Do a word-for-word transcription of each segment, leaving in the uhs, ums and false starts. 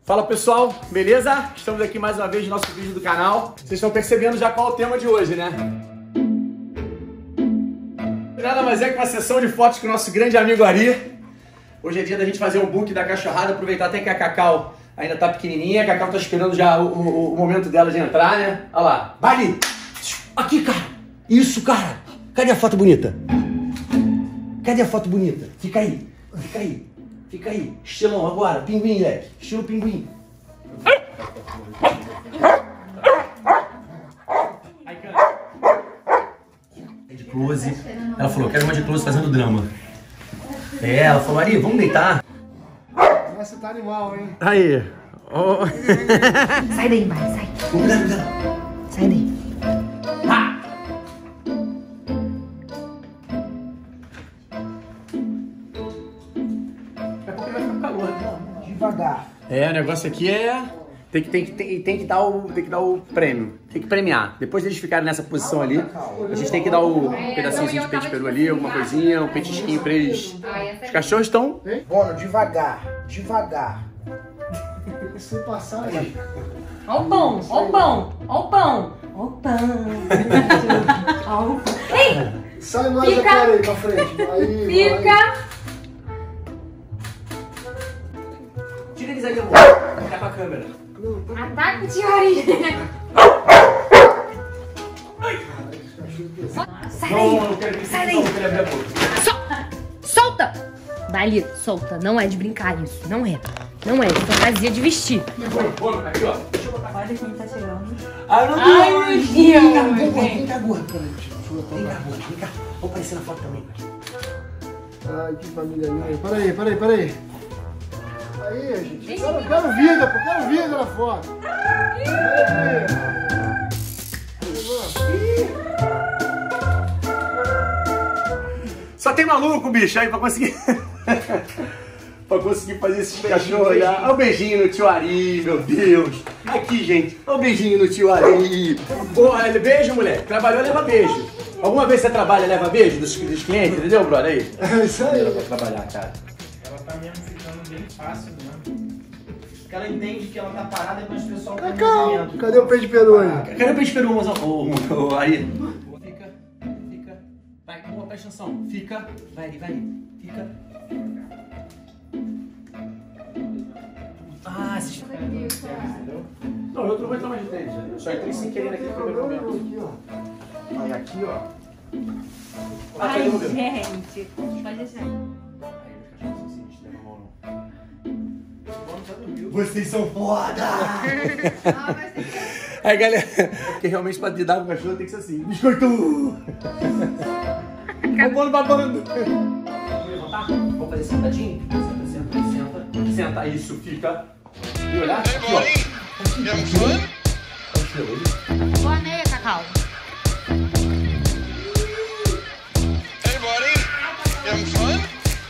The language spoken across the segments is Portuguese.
Fala pessoal, beleza? Estamos aqui mais uma vez no nosso vídeo do canal. Vocês estão percebendo já qual é o tema de hoje, né? Nada mais é que uma sessão de fotos com o nosso grande amigo Ari. Hoje é dia da gente fazer um book da cachorrada, aproveitar até que a Cacau ainda tá pequenininha. A Cacau tá esperando já o, o, o momento dela de entrar, né? Olha lá. Bali! Aqui, cara! Isso, cara! Cadê a foto bonita? Cadê a foto bonita? Fica aí, fica aí. Fica aí, estilão agora, pinguim, leque, estilo pinguim. É de close. Ela falou, quero uma de close fazendo drama. É, ela falou, Ari, vamos deitar. Nossa, tá animal, hein? Aí. Oh. Sai daí, vai, sai. Cuidado, cuidado. Sai daí. Ah. Devagar. É, o negócio aqui é... Tem que, tem, que, tem, tem, que dar o, tem que dar o prêmio. Tem que premiar. Depois deles ficarem nessa posição ali, a gente tem que dar o pedacinho de peito de peru ali, alguma coisinha, um petisquinho pra eles. Os cachorros estão... Bono, devagar. Devagar. Se passar aí. Ó o pão, ó o pão, ó o pão, ó o pão. Ó o pão. Ei! Sai mais Fica. a cara aí pra frente. Aí, Fica! vai. Tira eles aí, amor. Fica pra câmera. Ataca o tio Ari. Sai Não, daí! eu quero que Sai vocês daí! abrir a boca. Solta! Solta! Dali, solta. Não é de brincar isso. Não é. Não é. Fantasia de vestir. Bolo, bolo, aqui, ó. Deixa eu botar. Olha quem tá chegando. Ah, não, Ai, não. meu Deus, Vem cá, gente. vem cá, gordo. Vem cá, gordo. Vem cá. Vou aparecer na foto também. Ai, que família linda. Peraí, peraí, peraí. Aí, gente. Eu quero, quero vida, pô. Quero vida na foto. Quero Só tem maluco, bicho, aí pra conseguir... pra conseguir fazer esses cachorros aí. Olha o beijinho no tio Ari, meu Deus. Aqui, gente. Olha o beijinho no tio Ari. Porra, beijo, moleque. Trabalhou, leva beijo. Alguma vez você trabalha e leva beijo dos, dos clientes, entendeu, brother? Aí. É isso aí. Ela vai trabalhar, cara. Ela tá mesmo ficando bem fácil, né? Porque ela entende que ela tá parada, mas o pessoal tá em Cacau, movimento. cadê o peixe de peru aí? Cadê o peixe peru, mozão? Ô, ô, Ari. Fica, fica. Vai, boa, presta atenção. Fica. Vai, Ari, vai, Ari. Fica. Ah, se... Não, eu não vou entrar mais de três. Eu só entrei sem querer naquele primeiro momento. Aqui, ó. Aí aqui, ó. Ai, Aqui, ó. gente. Pode deixar. Vocês são foda! Aí, galera, porque realmente pra lidar com o cachorro tem que ser assim. Biscoito! Babando, babando! Vamos levantar? Vamos fazer sentadinho? Senta, senta, senta. Senta, isso, fica. E olhar? Aqui, ó. Boa meia, Cacau. Hey, buddy. You having fun?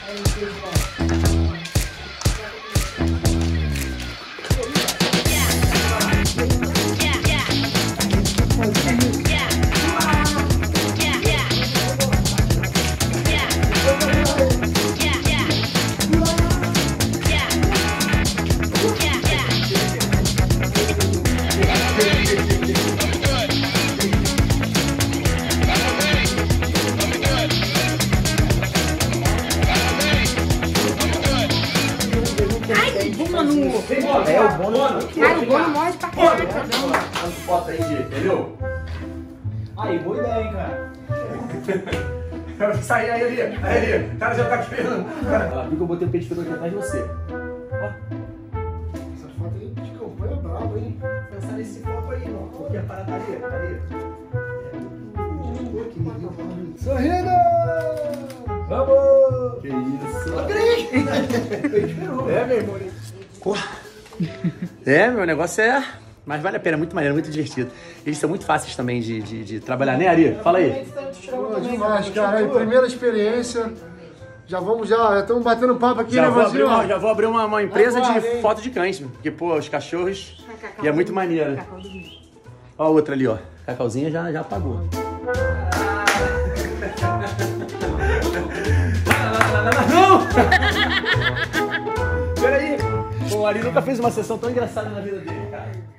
É o Bono. Cara, o Bono morde pra caralho. Dá foto aí, entendeu? Aí, boa ideia, hein, cara? Sai aí, ali. Aí, ali. O cara já tá esperando. Cara, viu que eu botei o peixe peru aqui atrás de você. Ó. Essa foto aí de campanha é brava, hein? Pensar nesse foco aí, ó. Porque a parada ali, ali. Sorrindo! Vamos! Que isso? É, meu irmão. É, meu negócio é... Mas vale a pena, muito maneiro, muito divertido. Eles são muito fáceis também de, de, de trabalhar, né, Ari? Fala aí. Pô, demais, cara. Aí, primeira experiência. Já vamos, já já estamos batendo papo aqui, Já né, vou abrir Vazinho? uma, já vou abrir uma, uma empresa Aguarda, de hein? foto de cães, porque, pô, os cachorros... Cacau E é muito do- maneiro. Cacau do Rio. Ó a outra ali, ó. Cacauzinha já, já apagou. Não! Peraí! Pô, Ari nunca fez uma sessão tão engraçada na vida dele, cara.